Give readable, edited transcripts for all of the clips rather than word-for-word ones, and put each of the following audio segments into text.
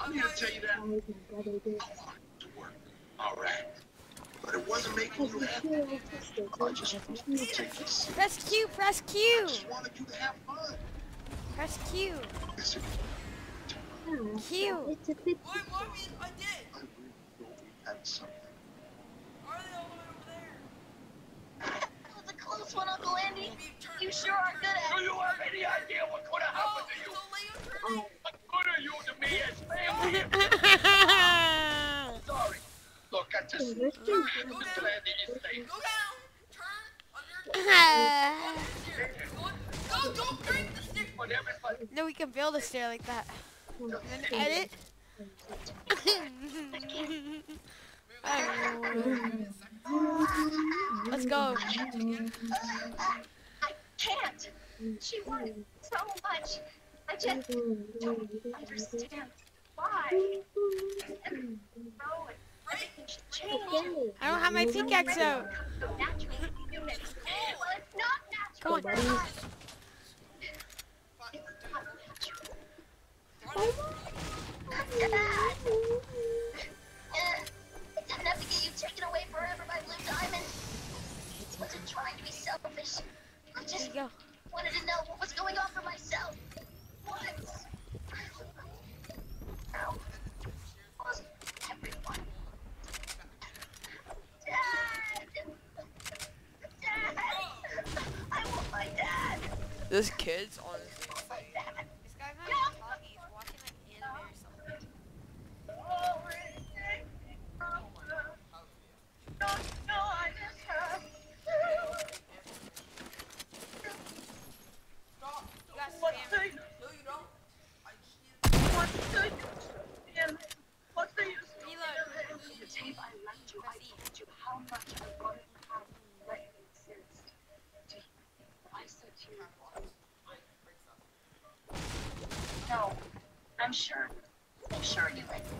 I'm here to tell you that I wanted to work. All right. But it wasn't making you happy. I just wanted you to take this. Press Q, press Q. I just wanted you to have fun. Press Q. Listen. Q. What, Mommy? I did. I really thought we had something. Are they all the way over there? That was a close one, Uncle Andy. You sure are good at it. Do you have any idea what could have happened to you? So Leo turn it. What good are you to me as family? Sorry. Look, I just... I'm glad that you're safe. Go down. Turn on your Go, don't break the stick. But everybody... No, we can build a stair like that. And then edit. Let's go. I can't. She wanted so much. I just don't understand why. And grow and everything should change. I don't have my pickaxe out. So naturally, well, it's not natural. Come on. It's not natural. Dad! It didn't have to get you taken away forever by Blue Diamond. I wasn't trying to be selfish. I just There you go. wanted to know what was going on for myself. Once. Now, wasn't everyone. Dad! Dad! I want my dad! This kid's honestly. This guy's not even talking. He's watching like anime or something. No, I just have. Stop. You got What spam. the? No, you don't. I just need What's the use? And what's the use? Reload. The tape I left you, I told you how much I wanted to have let it exist. I said to you once. No, I'm sure you like it.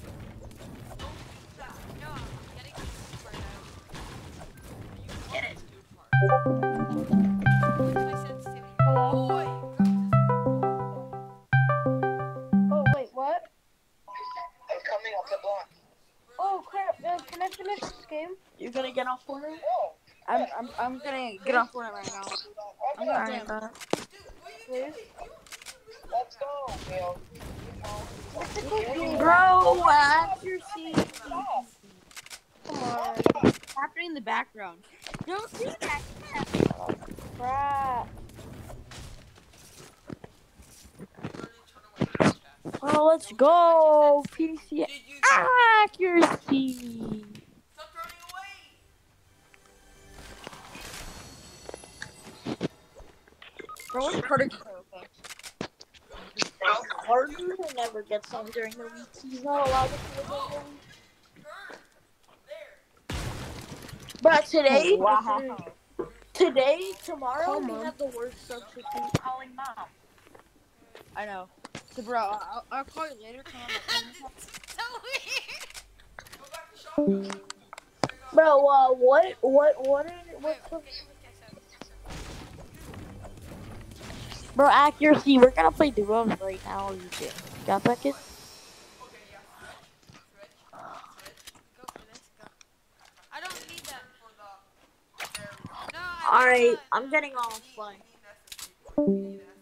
No, I'm getting this part out. Get it? What's my sensitivity? Boy. Oh, wait, what? I'm coming up the block. Oh, crap. Can I finish this game? You're gonna get off Fortnite? Oh. I'm gonna get off Fortnite right now. I'm gonna play. Please? Let's go, Bill. Bro, accuracy. Come on. Happening in the background. Don't do that. Crap. Oh, let's go. PC accuracy. Stop running away. Bro, what's Carter? Carter never gets some during the week. He's not allowed to play the game. Turn. There. But today, Wow. tomorrow, Come we on. have the worst substitute. Calling mom. I know. So, bro, I'll call you later. Come on, my phone. So weird. Go back to shop. Bro, what's the... Bro, accuracy, we're gonna play duos right now. You got that, kid? Okay, yeah. Go for this. Go. I don't need that. For the. There we go. No, I Alright, don't. I'm getting off. Bye. You need an SSD.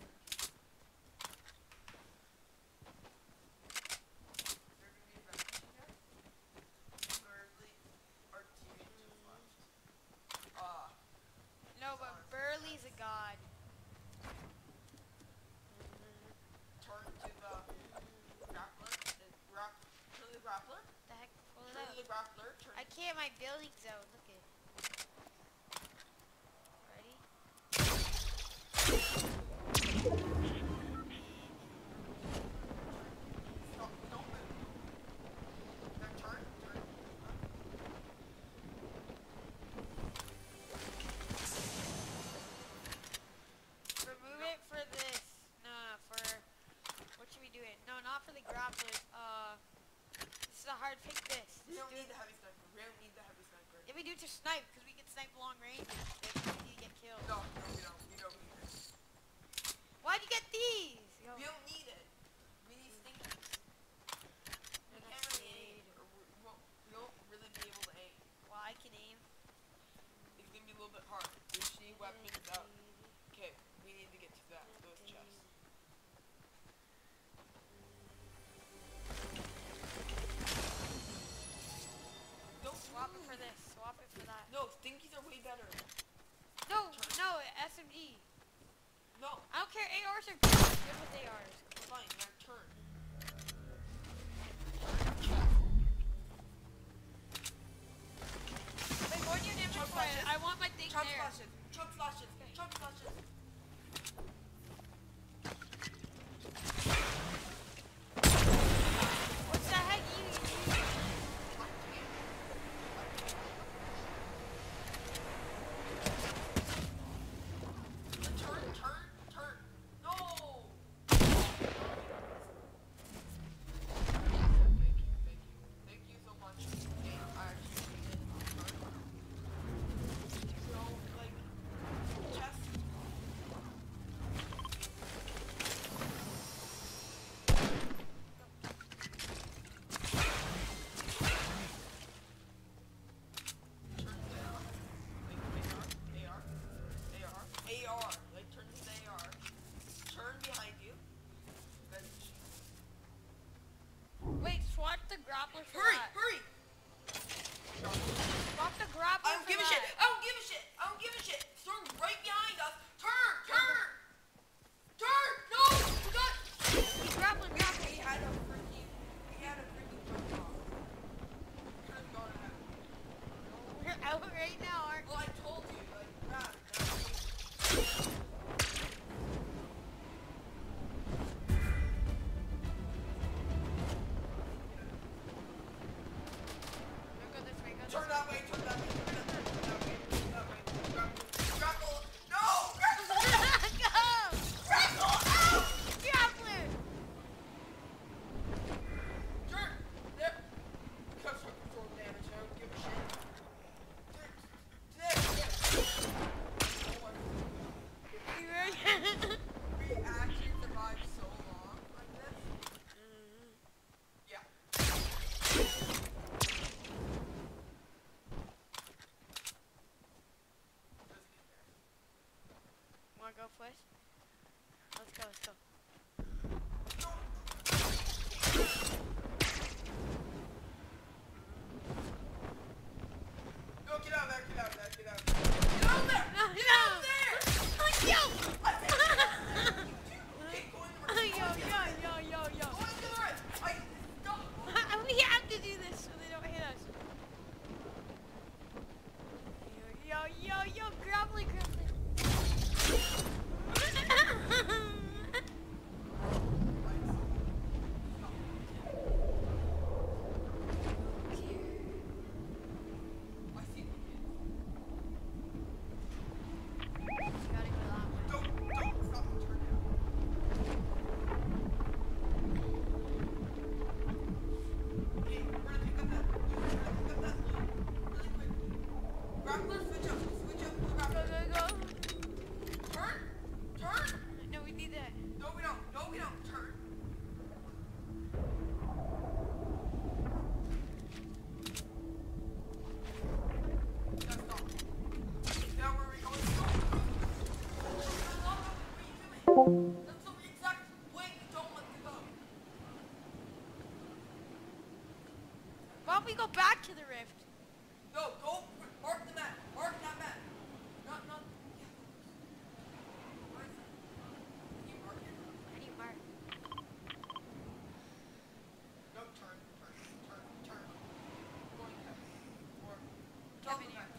No, but Burley's a god. Turn to the grappler. Turn to the grappler. The heck? Pull it Turn to out. the grappler. Turn. I can't. My building's out. Look at. Ready? Stop. Don't move. Now turn. Turn. Remove it for this. No, for what should we do it? No, not for the grapplers. This is a hard pick. This. We don't need the heavy sniper. We don't need the heavy sniper. Yeah, we do to snipe because we can snipe long range. If we get killed. No, we don't. We don't need it. Why'd you get these? Yo. We don't need it. We need stinkies. SMG. No. I don't care. ARs are good. I'm good with ARs. Fine, now turn. Wait, go in your inventory. I want my thing Chug there. flashes. Chug flashes. Chug flashes. What's the heck you? Turn. No! Thank you so much. Okay, I actually did it. So, like, chest. Turn down. AR. Like, turn to the AR. Turn behind you. Then Wait, swap the grappler for hurry! that. Hurry! Swap the grappler I don't for give a that. shit! I don't give a shit! I don't give a shit! Storm right behind us! Turn! Turn! Turn! No! We got... Grappling. He had a freaking jump off. Could've gone ahead. We're out right now, aren't we? Well, I told you, like, crap. Go this way. Turn that way, turn that way, Grapple! No! Grapple! Go! Grapple! Ow! Grappler! Turn! There! Cut some sword damage, I don't give a shit. There! We actually survived so long like this. Yeah. Wanna go first? Let's go. No, get out of there, get out of there, get out of there. Get out of there! No! Get out of there! Okay, go in the right. Yo. Go in the right. Stop. We have to do this so they don't hit us. Yo, grappling. I see. Gotta go that way. Don't stop and turn now. Okay, we're gonna pick up that loot really quick. Grappler, switch up to the grappler. Go. Turn! No, we need that. No, we don't. Turn. Now stop. Now where are we going? What are you doing? That's the exact way you don't want to go. Why don't we go back to the rift? No, go mark the map. Mark that map. Not. Yeah. Where is it? Can you mark it? How do you mark? No, turn. Going back. Or tell the map.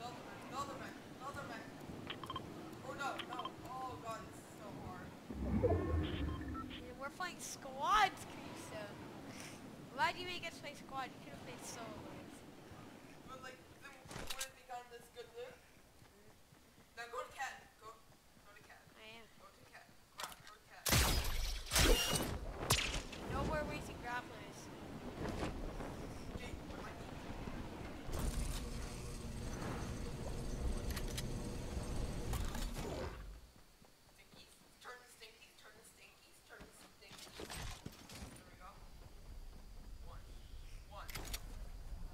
Or no. Oh god, it's so hard. We're playing squads, Carissa. Why'd you make us play squad? You could have played solos. But like, then wouldn't we gotten this good loot? Now go to cat. Go to cat. I am. Go to cat. Go to cat. No more wasting grapplers. Jake, what am I doing? Stinkies. Turn the stinkies. There we go. One.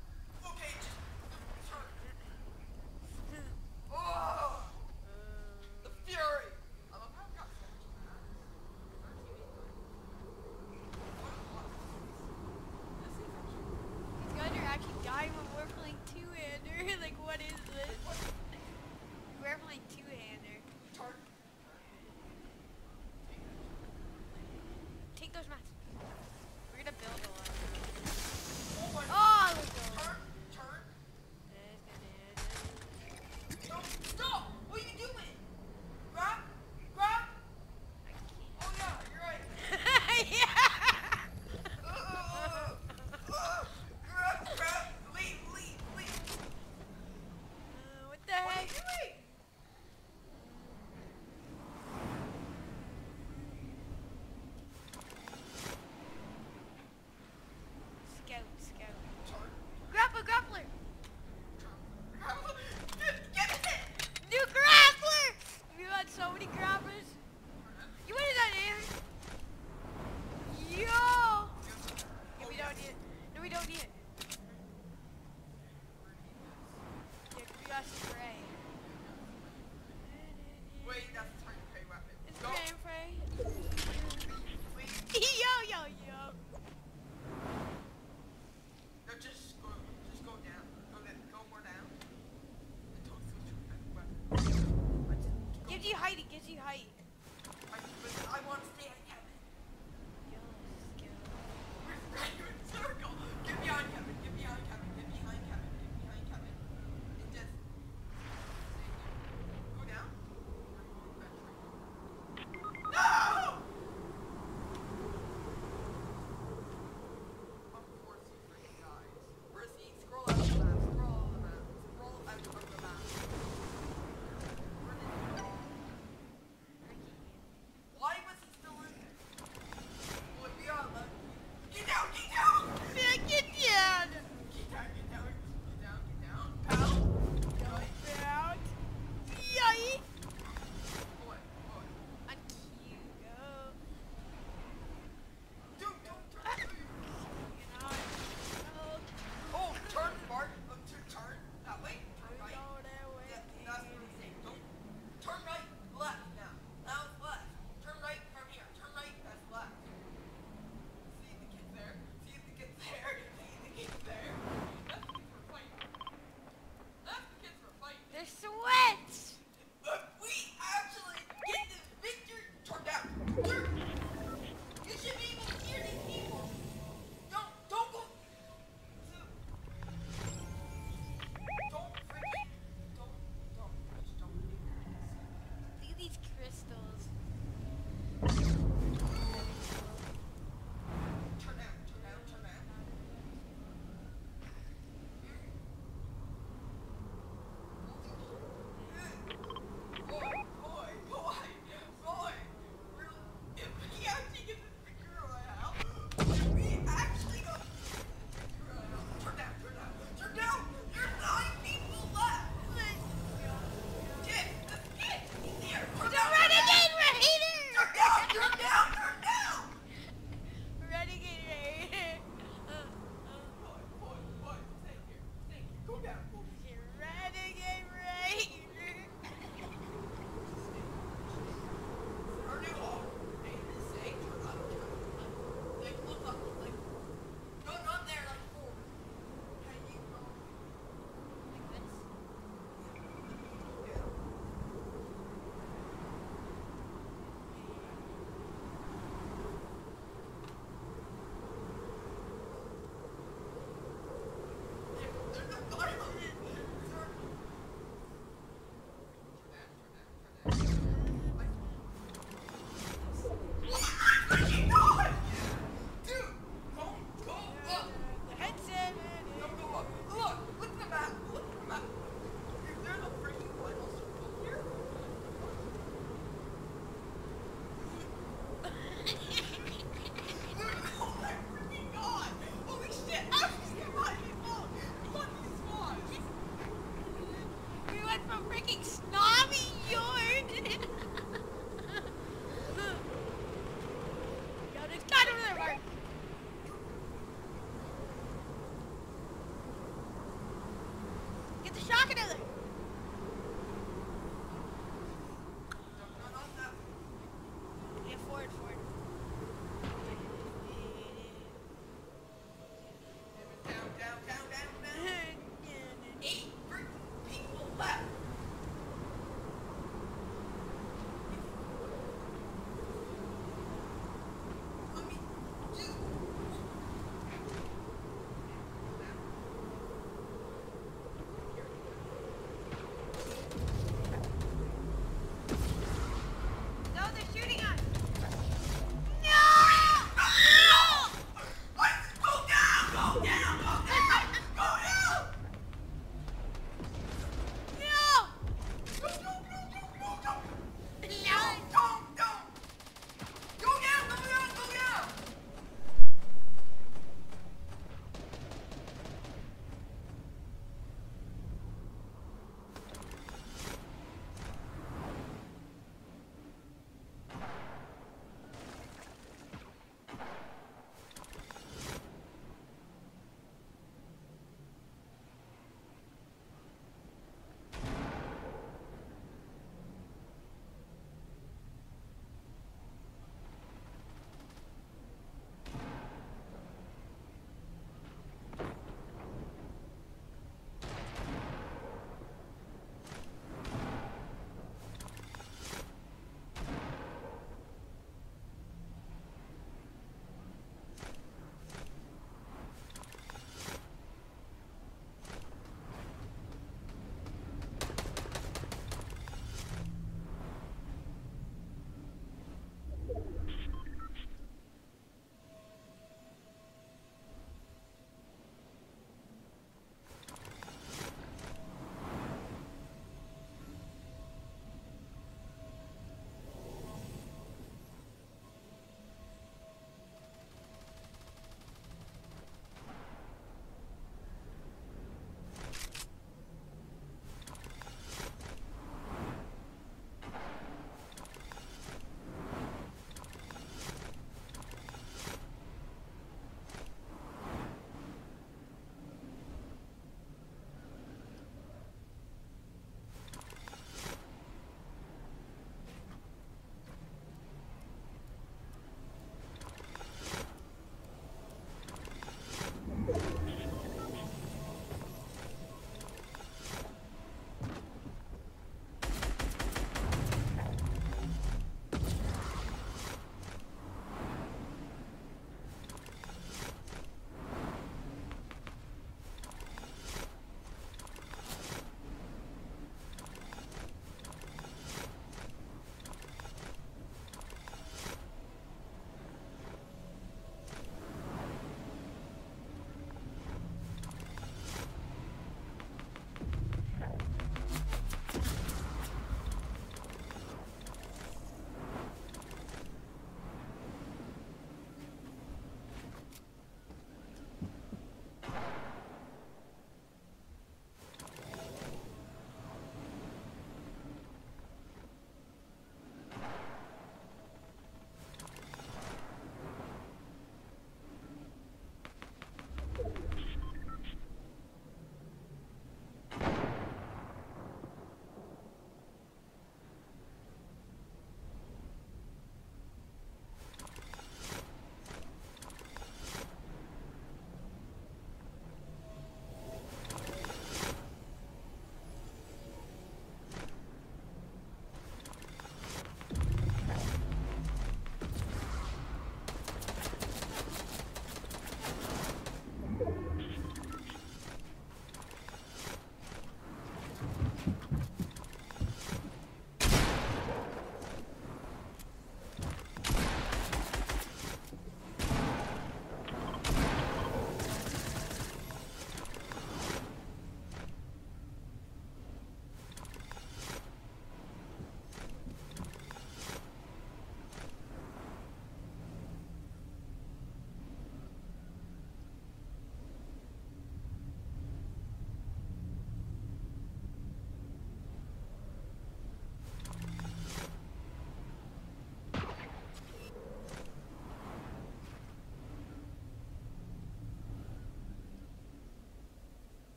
don't need it.